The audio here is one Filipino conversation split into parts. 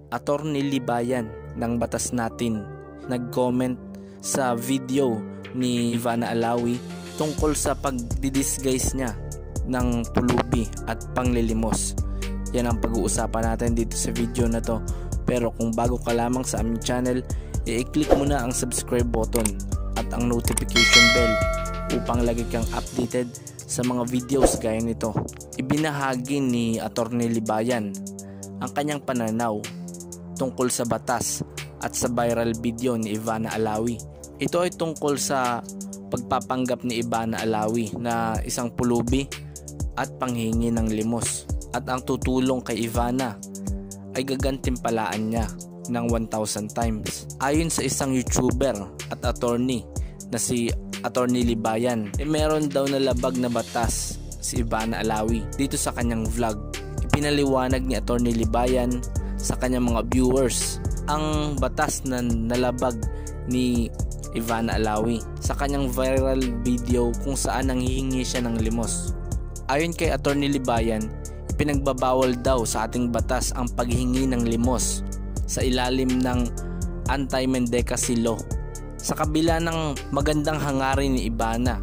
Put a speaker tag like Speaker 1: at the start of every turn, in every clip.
Speaker 1: Attorney Libayan ng Batas Natin nag-comment sa video ni Ivana Alawi tungkol sa pagdidisguise niya ng pulubi at panglilimos. Yan ang pag-uusapan natin dito sa video na to. Pero kung bago ka lamang sa aming channel, i-click mo na ang subscribe button at ang notification bell upang lagi kang updated sa mga videos gaya nito. Ibinahagi ni Attorney Libayan ang kanyang pananaw tungkol sa batas at sa viral video ni Ivana Alawi. Ito ay tungkol sa pagpapanggap ni Ivana Alawi na isang pulubi at panghingi ng limos, at ang tutulong kay Ivana ay gagantimpalaan niya ng 1,000 times. Ayon sa isang YouTuber at attorney na si Attorney Libayan, meron daw na labag na batas si Ivana Alawi dito sa kanyang vlog. Ipinaliwanag ni Attorney Libayan sa kanyang mga viewers ang batas na nalabag ni Ivana Alawi sa kanyang viral video kung saan nanghihingi siya ng limos. Ayon kay Attorney Libayan, ipinagbabawal daw sa ating batas ang paghingi ng limos sa ilalim ng Anti-Mendecacy Law. Sa kabila ng magandang hangarin ni Ivana,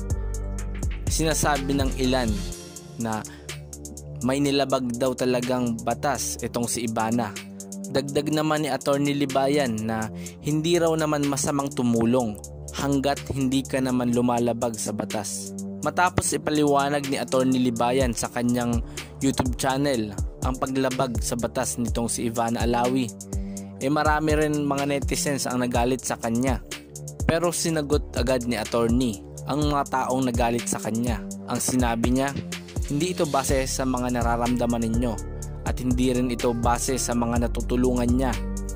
Speaker 1: sinasabi ng ilan na may nilabag daw talagang batas itong si Ivana. Dagdag naman ni Attorney Libayan na hindi raw naman masamang tumulong hanggat hindi ka naman lumalabag sa batas. Matapos ipaliwanag ni Attorney Libayan sa kanyang YouTube channel ang paglabag sa batas nitong si Ivana Alawi, marami rin mga netizens ang nagalit sa kanya. Pero sinagot agad ni attorney ang mga taong nagalit sa kanya. Ang sinabi niya, hindi ito base sa mga nararamdaman ninyo at hindi rin ito base sa mga natutulungan niya.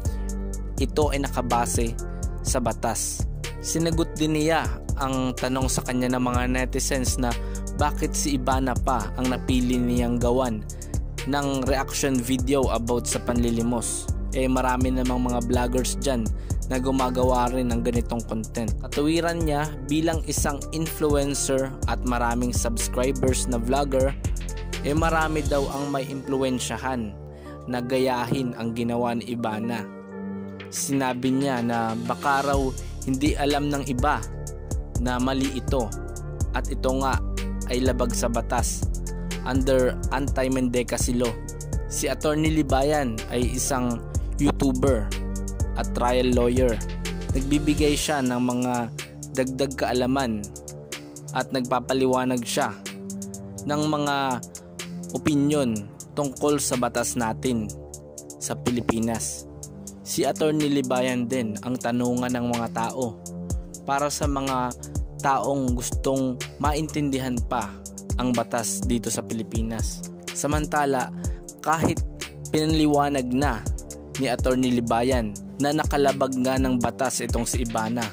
Speaker 1: Ito ay nakabase sa batas. Sinagot din niya ang tanong sa kanya ng mga netizens na bakit si Ivana pa ang napili niyang gawan ng reaction video about sa panlilimos. Marami namang mga vloggers dyan na gumagawa rin ng ganitong content. Katuwiran niya bilang isang influencer at maraming subscribers na vlogger, marami daw ang may impluwensyahan na gayahin ang ginawa ni Ivana. Sinabi niya na baka raw hindi alam ng iba na mali ito at ito nga ay labag sa batas under Anti-Mendecacy Law. Si Attorney Libayan ay isang YouTuber at trial lawyer. Nagbibigay siya ng mga dagdag kaalaman at nagpapaliwanag siya ng mga opinyon tungkol sa batas natin sa Pilipinas. Si Attorney Libayan din ang tanungan ng mga tao para sa mga taong gustong maintindihan pa ang batas dito sa Pilipinas. Samantala, kahit pinaliwanag na ni Attorney Libayan na nakalabag nga ng batas itong si Ivana,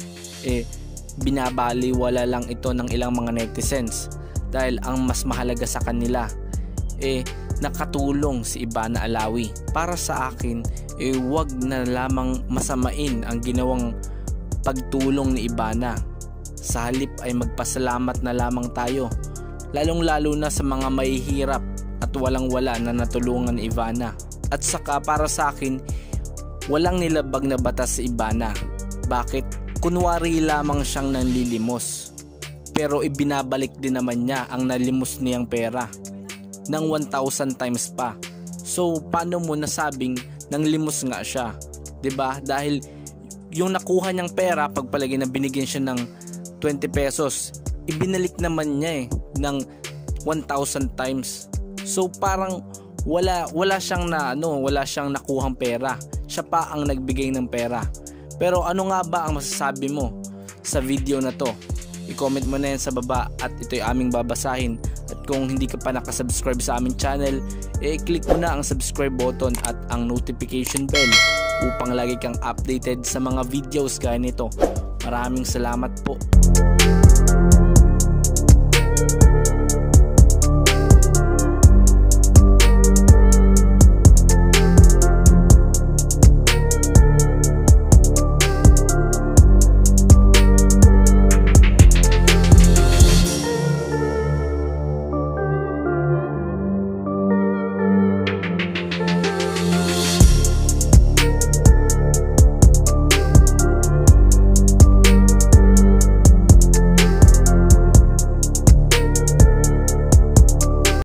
Speaker 1: binabaliwala lang ito ng ilang mga netizens dahil ang mas mahalaga sa kanila nakatulong si Ivana Alawi. Para sa akin, wag na lamang masamain ang ginawang pagtulong ni Ivana. Sa halip ay magpasalamat na lamang tayo, lalong lalo na sa mga mahihirap at walang wala na natulungan ni Ivana. At saka para sa akin, walang nilabag na batas si Ivana. Bakit? Kunwari lamang siyang nanlilimos, pero ibinabalik din naman niya ang nalimos niyang pera ng 1,000 times pa. So paano mo nasabing nanglimos nga siya? 'Di ba? Dahil yung nakuha niyang pera, pagpalagay na binigyan siya ng 20 pesos, ibinalik naman niya ng 1,000 times. So parang wala siyang wala siyang nakuhang pera. Siya pa ang nagbigay ng pera. Pero ano nga ba ang masasabi mo sa video na to? I-comment mo na yan sa baba at ito'y aming babasahin. At kung hindi ka pa nakasubscribe sa aming channel, click mo na ang subscribe button at ang notification bell upang lagi kang updated sa mga videos gaya nito. Maraming salamat po.